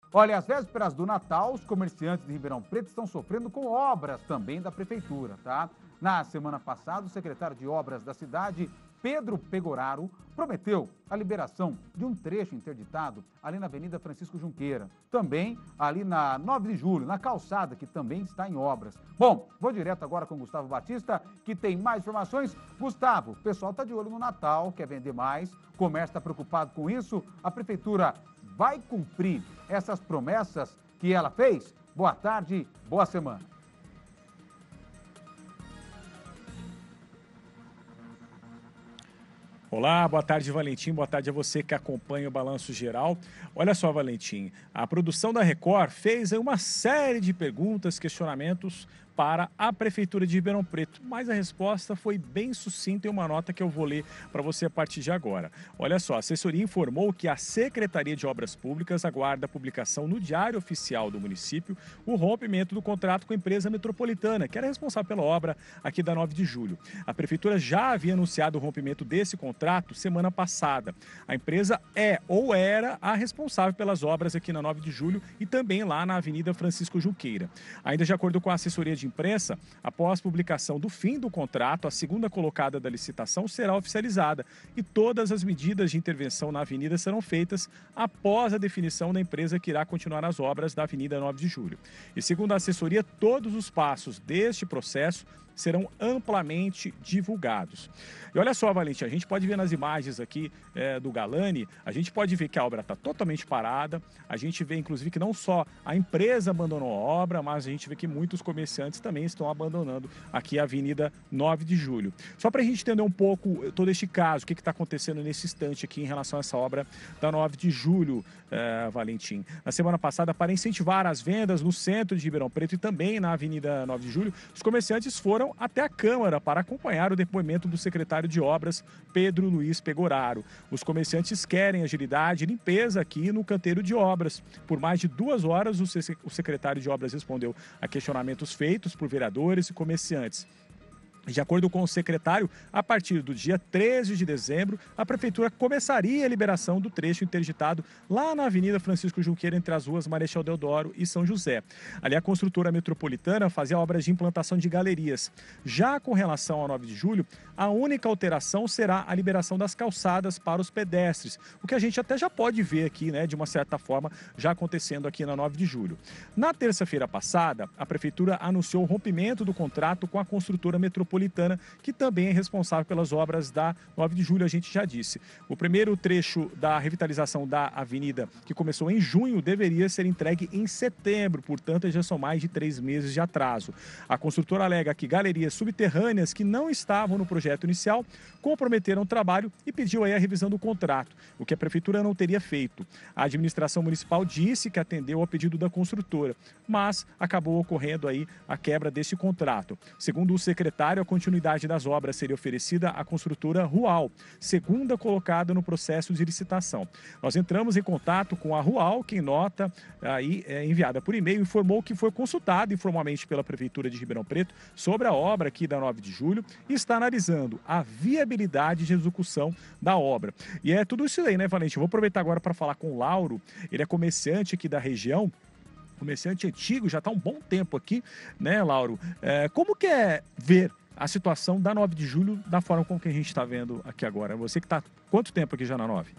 Olha, às vésperas do Natal, os comerciantes de Ribeirão Preto estão sofrendo com obras também da prefeitura, tá? Na semana passada, o secretário de obras da cidade, Pedro Pegoraro, prometeu a liberação de um trecho interditado ali na Avenida Francisco Junqueira, também ali na 9 de Julho, na calçada, que também está em obras. Bom, vou direto agora com o Gustavo Batista, que tem mais informações. Gustavo, o pessoal está de olho no Natal, quer vender mais, o comércio está preocupado com isso, a prefeitura vai cumprir essas promessas que ela fez? Boa tarde, boa semana. Olá, boa tarde, Valentim. Boa tarde a você que acompanha o Balanço Geral. Olha só, Valentim, a produção da Record fez aí uma série de perguntas, questionamentos para a Prefeitura de Ribeirão Preto, mas a resposta foi bem sucinta em uma nota que eu vou ler para você a partir de agora. Olha só, a assessoria informou que a Secretaria de Obras Públicas aguarda a publicação no Diário Oficial do município o rompimento do contrato com a empresa metropolitana, que era responsável pela obra aqui da 9 de julho. A Prefeitura já havia anunciado o rompimento desse contrato semana passada. A empresa é ou era a responsável pelas obras aqui na 9 de julho e também lá na Avenida Francisco Junqueira. Ainda de acordo com a assessoria de imprensa, após publicação do fim do contrato, a segunda colocada da licitação será oficializada e todas as medidas de intervenção na avenida serão feitas após a definição da empresa que irá continuar as obras da Avenida 9 de Julho. E segundo a assessoria, todos os passos deste processo serão amplamente divulgados. E olha só, Valentim, a gente pode ver nas imagens aqui do Galani, a gente pode ver que a obra está totalmente parada, a gente vê inclusive que não só a empresa abandonou a obra, mas a gente vê que muitos comerciantes também estão abandonando aqui a Avenida 9 de Julho. Só para a gente entender um pouco todo este caso, o que está acontecendo nesse instante aqui em relação a essa obra da 9 de Julho, Valentim. Na semana passada, para incentivar as vendas no centro de Ribeirão Preto e também na Avenida 9 de Julho, os comerciantes foram até a Câmara para acompanhar o depoimento do secretário de Obras, Pedro Luiz Pegoraro. Os comerciantes querem agilidade e limpeza aqui no canteiro de obras. Por mais de 2 horas, o secretário de Obras respondeu a questionamentos feitos por vereadores e comerciantes. De acordo com o secretário, a partir do dia 13 de dezembro, a Prefeitura começaria a liberação do trecho interditado lá na Avenida Francisco Junqueira, entre as ruas Marechal Deodoro e São José. Ali a construtora metropolitana fazia obras de implantação de galerias. Já com relação ao 9 de julho, a única alteração será a liberação das calçadas para os pedestres, o que a gente até já pode ver aqui, né, de uma certa forma, já acontecendo aqui na 9 de julho. Na terça-feira passada, a Prefeitura anunciou o rompimento do contrato com a construtora metropolitana, que também é responsável pelas obras da 9 de julho, a gente já disse. O primeiro trecho da revitalização da avenida, que começou em junho, deveria ser entregue em setembro, portanto, já são mais de 3 meses de atraso. A construtora alega que galerias subterrâneas que não estavam no projeto inicial comprometeram o trabalho e pediu aí a revisão do contrato, o que a Prefeitura não teria feito. A administração municipal disse que atendeu ao pedido da construtora, mas acabou ocorrendo aí a quebra desse contrato. Segundo o secretário, a continuidade das obras seria oferecida à construtora Rual, segunda colocada no processo de licitação. Nós entramos em contato com a Rual, que em nota aí enviada por e-mail informou que foi consultado informalmente pela Prefeitura de Ribeirão Preto sobre a obra aqui da 9 de julho e está analisando a viabilidade de execução da obra. E é tudo isso aí, né, Valente? Eu vou aproveitar agora para falar com o Lauro, ele é comerciante aqui da região, comerciante antigo, já está um bom tempo aqui, né, Lauro? Como que é ver a situação da 9 de julho da forma como que a gente está vendo aqui agora? Você que está quanto tempo aqui já na 9?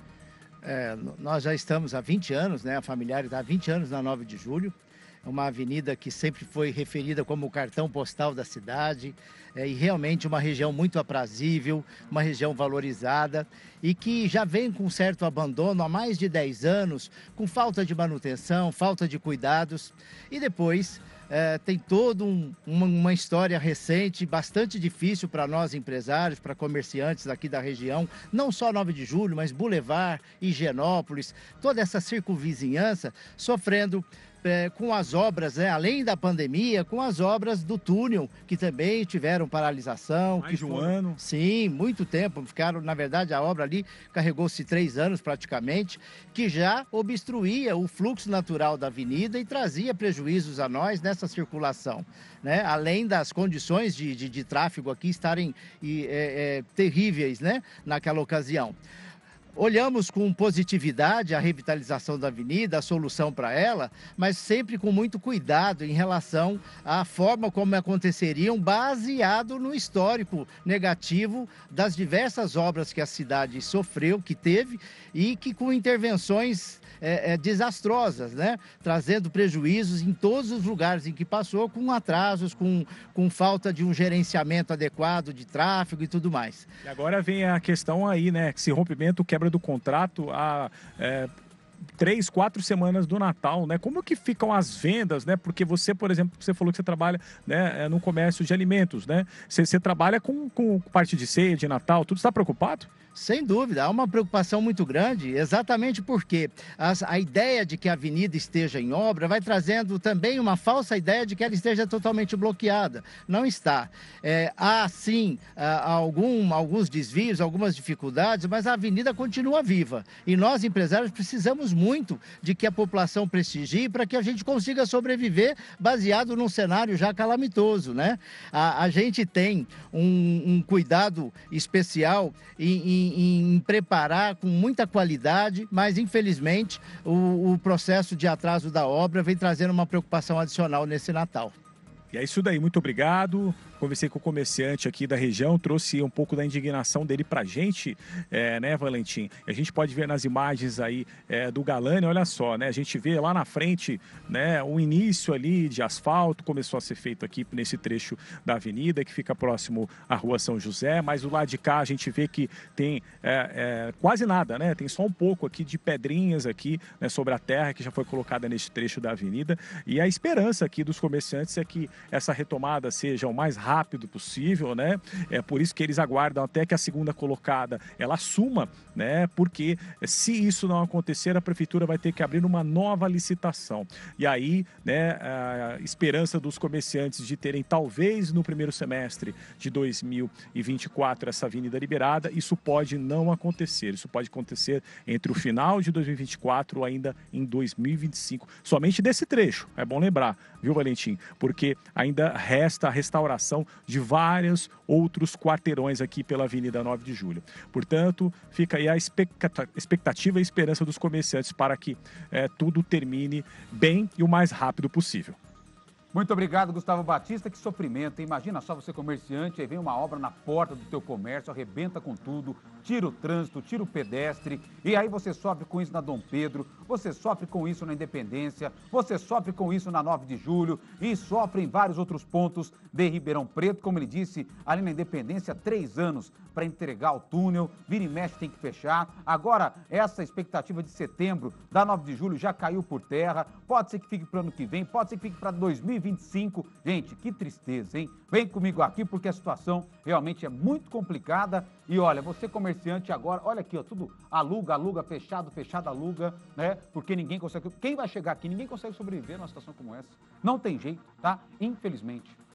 Nós já estamos há 20 anos, né? A Familiar está há 20 anos na 9 de julho. É uma avenida que sempre foi referida como o cartão postal da cidade, e realmente uma região muito aprazível, uma região valorizada e que já vem com certo abandono há mais de 10 anos, com falta de manutenção, falta de cuidados. E depois tem toda uma história recente, bastante difícil para nós empresários, para comerciantes aqui da região, não só 9 de julho, mas Boulevard, Higienópolis, toda essa circunvizinhança sofrendo com as obras, né, além da pandemia, com as obras do túnel, que também tiveram paralisação. Mais de um ano. Sim, muito tempo. Ficaram, na verdade, a obra ali carregou-se 3 anos praticamente, que já obstruía o fluxo natural da avenida e trazia prejuízos a nós nessa circulação, né? Além das condições de tráfego aqui estarem terríveis, né, naquela ocasião. olhamos com positividade a revitalização da avenida, a solução para ela, mas sempre com muito cuidado em relação à forma como aconteceriam, baseado no histórico negativo das diversas obras que a cidade sofreu, que teve, e que com intervenções desastrosas, né? Trazendo prejuízos em todos os lugares em que passou, com atrasos, com falta de um gerenciamento adequado de tráfego e tudo mais. E agora vem a questão aí, né? Esse rompimento, quebra do contrato há 3, 4 semanas do Natal, né? Como que ficam as vendas, né? Porque você, por exemplo, você falou que você trabalha, né, no comércio de alimentos, né? Você trabalha com parte de ceia, de Natal, tudo. Está preocupado? Sem dúvida, há uma preocupação muito grande, exatamente porque a ideia de que a avenida esteja em obra vai trazendo também uma falsa ideia de que ela esteja totalmente bloqueada. Não está. Há, sim, alguns desvios, algumas dificuldades, mas a avenida continua viva. E nós, empresários, precisamos muito de que a população prestigie para que a gente consiga sobreviver baseado num cenário já calamitoso, né? A gente tem um cuidado especial em preparar com muita qualidade, mas infelizmente o processo de atraso da obra vem trazendo uma preocupação adicional nesse Natal. E é isso daí, muito obrigado. Conversei com o comerciante aqui da região, trouxe um pouco da indignação dele pra gente, né, Valentim? A gente pode ver nas imagens aí do Galani, olha só, né? A gente vê lá na frente, né, o início ali de asfalto, começou a ser feito aqui nesse trecho da avenida, que fica próximo à Rua São José, mas do lado de cá a gente vê que tem quase nada, né? Tem só um pouco aqui de pedrinhas aqui, né, sobre a terra que já foi colocada nesse trecho da avenida. E a esperança aqui dos comerciantes é que essa retomada seja o mais rápido possível, né? É por isso que eles aguardam até que a segunda colocada ela assuma, né? Porque se isso não acontecer, a prefeitura vai ter que abrir uma nova licitação. E aí, né, a esperança dos comerciantes de terem talvez no primeiro semestre de 2024 essa avenida liberada, isso pode não acontecer. Isso pode acontecer entre o final de 2024 ou ainda em 2025, somente desse trecho. É bom lembrar, viu, Valentim? Porque ainda resta a restauração de vários outros quarteirões aqui pela Avenida 9 de Julho. Portanto, fica aí a expectativa e esperança dos comerciantes para que tudo termine bem e o mais rápido possível. Muito obrigado, Gustavo Batista. Que sofrimento, hein? Imagina só você comerciante, aí vem uma obra na porta do teu comércio, arrebenta com tudo, tira o trânsito, tira o pedestre, e aí você sofre com isso na Dom Pedro, você sofre com isso na Independência, você sofre com isso na 9 de Julho e sofre em vários outros pontos de Ribeirão Preto. Como ele disse, ali na Independência, 3 anos para entregar o túnel, vira e mexe tem que fechar. Agora, essa expectativa de setembro da 9 de Julho já caiu por terra, pode ser que fique para o ano que vem, pode ser que fique para 2025. Gente, que tristeza, hein? Vem comigo aqui porque a situação realmente é muito complicada. E olha, você comerciante agora, olha aqui, ó, tudo aluga, fechado, aluga, né? Porque ninguém consegue. Quem vai chegar aqui, ninguém consegue sobreviver numa situação como essa. Não tem jeito, tá? Infelizmente.